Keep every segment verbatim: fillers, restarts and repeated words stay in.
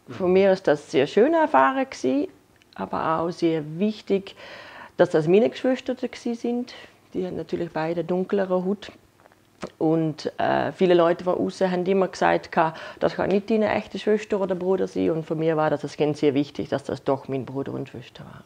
Von mir ist das sehr schöne Erfahrung gewesen, aber auch sehr wichtig, dass das meine Geschwister sind. Die haben natürlich beide dunklere Haut. Und äh, viele Leute von außen haben immer gesagt, das kann nicht deine echte Schwester oder Bruder sein. Und für mich war das als Kind sehr wichtig, dass das doch mein Bruder und Schwester waren.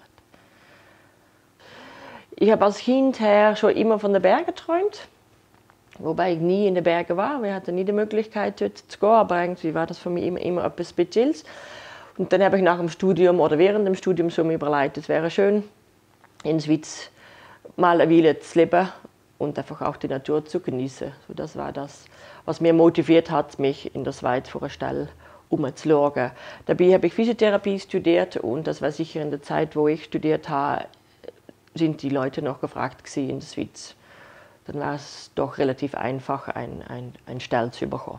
Ich habe als Kind her schon immer von den Bergen geträumt, wobei ich nie in den Bergen war. Wir hatten nie die Möglichkeit, dort zu gehen, aber irgendwie war das für mich immer, immer etwas Spezielles. Und dann habe ich nach dem Studium oder während dem Studium so mir überlegt, es wäre schön, in der Schweiz mal eine Weile zu leben und einfach auch die Natur zu genießen. So, das war das, was mich motiviert hat, mich in der Schweiz vor einer Stelle umzuschauen. Dabei habe ich Physiotherapie studiert und das war sicher in der Zeit, wo ich studiert habe, sind die Leute noch gefragt gewesen in der Schweiz. Dann war es doch relativ einfach, ein, ein, ein Stelle zu bekommen.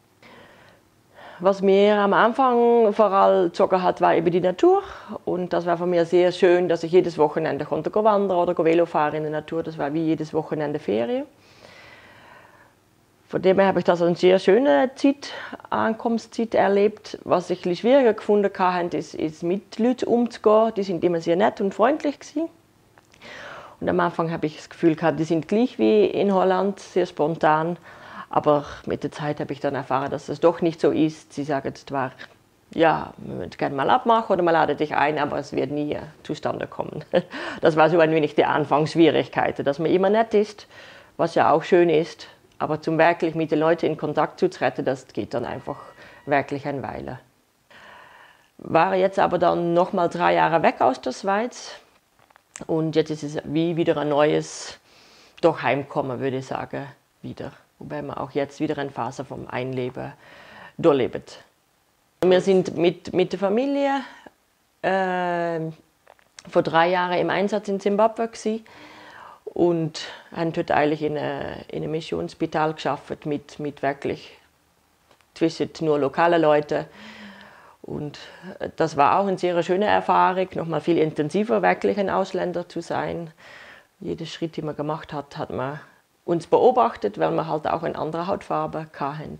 Was mir am Anfang vor allem gezogen hat, war eben die Natur. Und das war für mich sehr schön, dass ich jedes Wochenende konnte wandern oder Velo fahren in der Natur. Das war wie jedes Wochenende Ferien. Von dem her habe ich das eine sehr schöne Zeit, Ankunftszeit erlebt. Was ich ein bisschen schwieriger gefunden habe, ist, ist mit Leuten umzugehen. Die sind immer sehr nett und freundlich gewesen. Und am Anfang habe ich das Gefühl gehabt, die sind gleich wie in Holland, sehr spontan. Aber mit der Zeit habe ich dann erfahren, dass das doch nicht so ist. Sie sagen zwar, ja, wir würden gerne mal abmachen oder wir laden dich ein, aber es wird nie zustande kommen. Das war so ein wenig die Anfangsschwierigkeit, dass man immer nett ist, was ja auch schön ist. Aber zum wirklich mit den Leuten in Kontakt zu treten, das geht dann einfach wirklich eine Weile. War jetzt aber dann noch mal drei Jahre weg aus der Schweiz. Und jetzt ist es wie wieder ein neues, doch Heimkommen, würde ich sagen, wieder. Wobei man auch jetzt wieder eine Phase vom Einleben durchlebt. Wir sind mit, mit der Familie äh, vor drei Jahren im Einsatz in Zimbabwe gewesen und haben dort eigentlich in einem eine Missionsspital gearbeitet mit, mit wirklich zwischen nur lokalen Leuten. Und das war auch eine sehr schöne Erfahrung, noch mal viel intensiver wirklich ein Ausländer zu sein. Jeder Schritt, den man gemacht hat, hat man uns beobachtet, weil wir halt auch eine andere Hautfarbe hatten.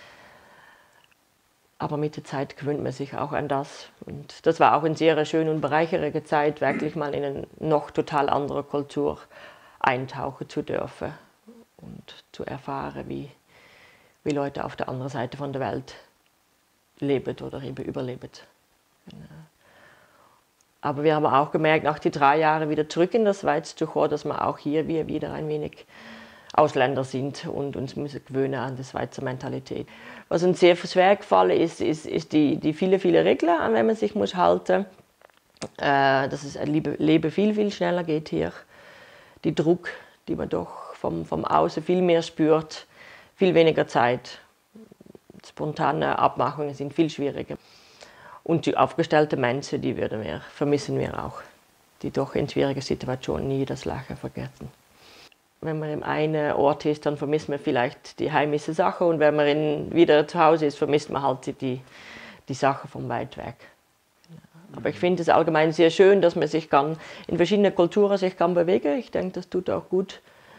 Aber mit der Zeit gewöhnt man sich auch an das. Und das war auch eine sehr schöne und bereichernde Zeit, wirklich mal in eine noch total andere Kultur eintauchen zu dürfen und zu erfahren, wie, wie Leute auf der anderen Seite von der Welt leben oder eben überleben. Aber wir haben auch gemerkt, nach den drei Jahren wieder zurück in der Schweiz zu kommen, dass wir auch hier wir wieder ein wenig Ausländer sind und uns müssen gewöhnen an die Schweizer Mentalität. Was uns sehr schwer gefallen ist, ist, ist die, die viele, viele Regeln, an die man sich muss halten muss. Äh, dass das Leben viel, viel schneller geht hier. Die Druck, die man doch vom, vom Außen viel mehr spürt, viel weniger Zeit. Spontane Abmachungen sind viel schwieriger. Und die aufgestellten Menschen, die würden wir, vermissen wir auch. Die doch in schwierigen Situationen nie das Lachen vergessen. Wenn man im einen Ort ist, dann vermisst man vielleicht die heimische Sache. Und wenn man in, wieder zu Hause ist, vermisst man halt die, die Sache von weit weg. Aber ich finde es allgemein sehr schön, dass man sich kann, in verschiedenen Kulturen sich kann bewegen. Ich denke, das tut auch gut,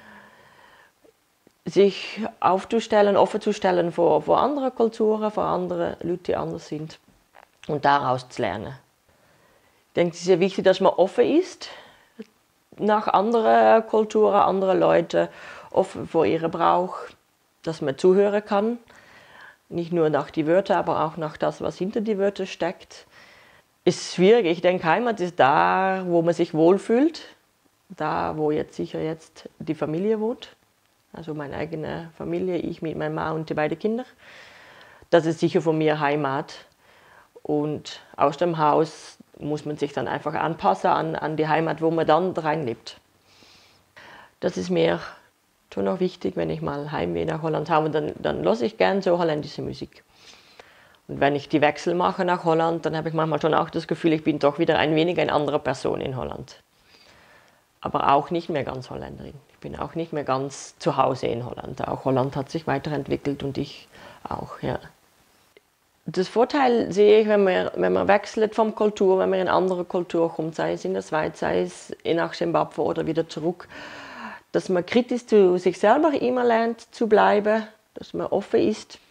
sich aufzustellen, offen zu stellen vor, vor anderen Kulturen, vor anderen Leuten, die anders sind und daraus zu lernen. Ich denke, es ist sehr wichtig, dass man offen ist nach anderen Kulturen, anderen Leuten, offen vor ihrem Brauch, dass man zuhören kann. Nicht nur nach die Wörter, aber auch nach das, was hinter die Wörter steckt. Ist schwierig. Ich denke, Heimat ist da, wo man sich wohlfühlt. Da, wo jetzt sicher jetzt die Familie wohnt. Also meine eigene Familie, ich mit meinem Mann und die beiden Kinder. Das ist sicher von mir Heimat. Und aus dem Haus muss man sich dann einfach anpassen an, an die Heimat, wo man dann reinlebt. Das ist mir schon noch wichtig, wenn ich mal Heimweh nach Holland habe, dann, dann höre ich gerne so holländische Musik. Und wenn ich die Wechsel mache nach Holland, dann habe ich manchmal schon auch das Gefühl, ich bin doch wieder ein wenig eine andere Person in Holland. Aber auch nicht mehr ganz Holländerin. Ich bin auch nicht mehr ganz zu Hause in Holland. Auch Holland hat sich weiterentwickelt und ich auch, ja. Das Vorteil sehe ich, wenn man, wenn man wechselt von Kultur, wenn man in eine andere Kultur kommt, sei es in der Schweiz, sei es nach Zimbabwe oder wieder zurück, dass man kritisch zu sich selber immer lernt zu bleiben, dass man offen ist